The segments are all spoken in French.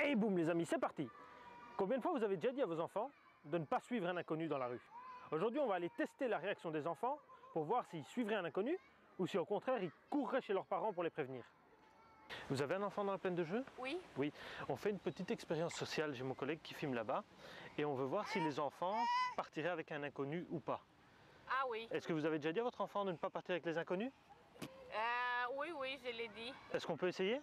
Et boum les amis, c'est parti. Combien de fois vous avez déjà dit à vos enfants de ne pas suivre un inconnu dans la rue? Aujourd'hui, on va aller tester la réaction des enfants pour voir s'ils suivraient un inconnu ou si au contraire, ils courraient chez leurs parents pour les prévenir. Vous avez un enfant dans la plaine de jeu? Oui. Oui. On fait une petite expérience sociale, j'ai mon collègue qui filme là-bas et on veut voir si les enfants partiraient avec un inconnu ou pas. Ah oui. Est-ce que vous avez déjà dit à votre enfant de ne pas partir avec les inconnus? Oui, je l'ai dit. Est-ce qu'on peut essayer?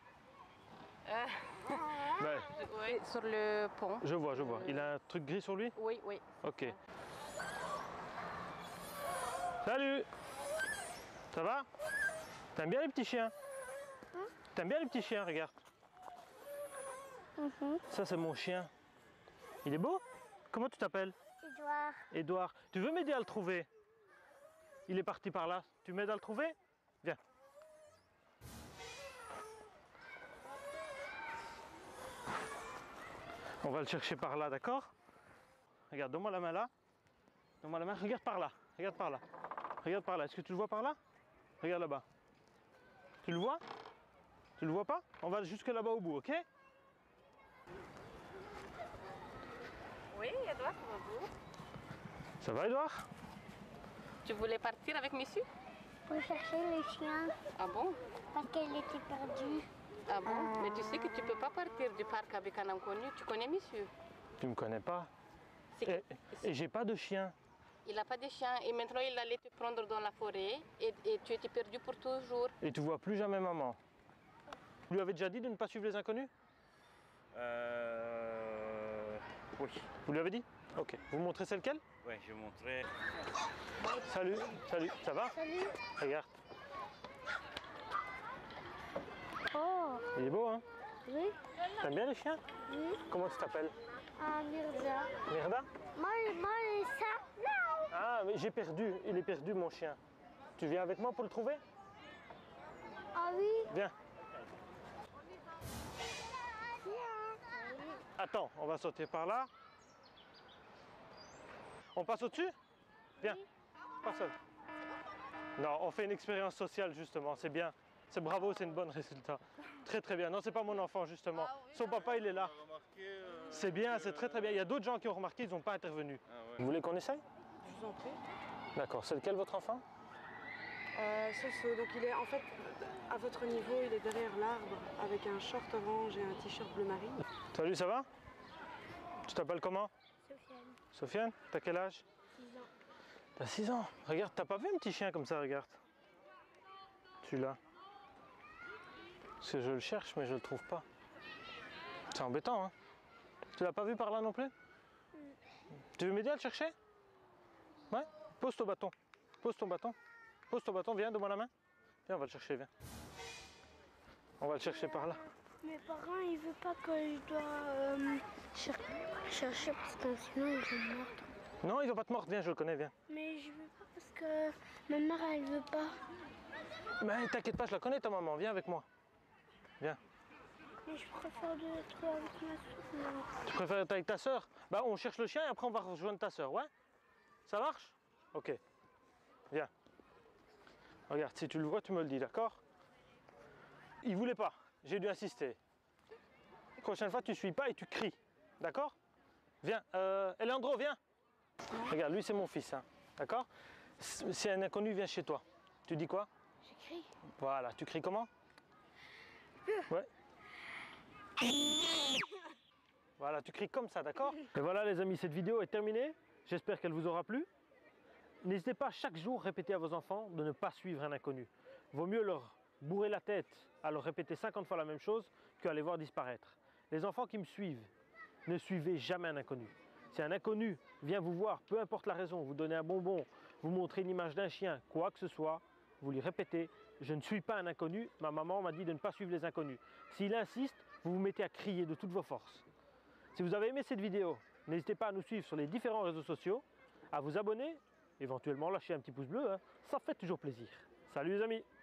Ben, Oui, sur le pont. je vois. Il a un truc gris sur lui? Oui. Ok. Salut! Ça va? T'aimes bien les petits chiens? T'aimes bien les petits chiens, regarde. Ça, c'est mon chien. Il est beau? Comment tu t'appelles? Edouard. Edouard. Tu veux m'aider à le trouver? Il est parti par là. Tu m'aides à le trouver? Viens. On va le chercher par là, d'accord? Regarde, donne-moi la main là. Donne-moi la main. Regarde par là. Regarde par là. Regarde par là. Est-ce que tu le vois par là? Regarde là-bas. Tu le vois? Tu le vois pas? On va jusque là-bas au bout, ok? Oui, Edouard, bonjour. Ça va, Edouard? Tu voulais partir avec monsieur? Pour chercher le chien Ah bon? parce qu'elle était perdue. Ah bon? Mais tu sais que tu peux pas partir du parc avec un inconnu. Tu connais monsieur? Tu me connais pas. C'est- Et j'ai pas de chien. Il n'a pas de chien et maintenant il allait te prendre dans la forêt et tu étais perdu pour toujours. Et tu vois plus jamais maman. Vous lui avez déjà dit de ne pas suivre les inconnus? Oui. Vous lui avez dit? Ok. Vous montrez c'est lequel? Oui, je montrais. Salut, ça va? Salut. Regarde, Oh, il est beau hein? oui. T'aimes bien les chiens? Oui. Comment tu t'appelles? Ah, Mirza. Merda? Moi, ça. Non. Ah, mais j'ai perdu, il est perdu mon chien. Tu viens avec moi pour le trouver? Ah oui. Viens. Attends, on va sauter par là. On passe au-dessus? Viens, pas seul. Non, on fait une expérience sociale justement, c'est bien. C'est bravo, c'est une bonne résultat. Très bien. Non, c'est pas mon enfant justement. Son papa, il est là. C'est bien, c'est très bien. Il y a d'autres gens qui ont remarqué, ils n'ont pas intervenu. Vous voulez qu'on essaye? Je vous en prie. D'accord, c'est lequel votre enfant? Soso, donc il est en fait à votre niveau, il est derrière l'arbre avec un short orange et un t-shirt bleu marine. Salut, ça va? Tu t'appelles comment? Sofiane. Sofiane, t'as quel âge? 6 ans. T'as 6 ans. Regarde, t'as pas vu un petit chien comme ça, regarde. Celui-là. Parce que je le cherche, mais je le trouve pas. C'est embêtant, hein? Tu l'as pas vu par là non plus? Tu veux m'aider à le chercher? Ouais? Pose ton bâton. Pose ton bâton. Pose ton bâton, viens, donne-moi la main. Viens, on va le chercher, viens. On va le chercher par là. Mes parents, ils veulent pas que je dois chercher parce que sinon ils vont mordre. Non, il va pas te mordre, viens, je le connais, viens. Mais je veux pas parce que ma mère, elle veut pas. Mais t'inquiète pas, je la connais ta maman, viens avec moi. Viens. Mais je préfère être avec ma soeur. Tu préfères être avec ta soeur? Bah on cherche le chien et après on va rejoindre ta soeur, ouais? Ça marche? Ok. Viens. Regarde, si tu le vois, tu me le dis, d'accord? Il voulait pas, j'ai dû insister. Prochaine fois, tu suis pas et tu cries, d'accord? Viens, Eleandro, viens. Regarde, lui c'est mon fils, hein, d'accord? Si un inconnu vient chez toi, tu dis quoi? J'écris. Voilà, tu cries comment? Ouais. Voilà, tu cries comme ça, d'accord? Et voilà les amis, cette vidéo est terminée. J'espère qu'elle vous aura plu. N'hésitez pas chaque jour à répéter à vos enfants de ne pas suivre un inconnu. Vaut mieux leur bourrer la tête à leur répéter 50 fois la même chose qu'à les voir disparaître. Les enfants qui me suivent, ne suivez jamais un inconnu. Si un inconnu vient vous voir, peu importe la raison, vous donnez un bonbon, vous montrez une image d'un chien, quoi que ce soit, vous lui répétez « Je ne suis pas un inconnu, ma maman m'a dit de ne pas suivre les inconnus ». S'il insiste, vous vous mettez à crier de toutes vos forces. Si vous avez aimé cette vidéo, n'hésitez pas à nous suivre sur les différents réseaux sociaux, à vous abonner, éventuellement lâcher un petit pouce bleu, hein, ça fait toujours plaisir. Salut les amis!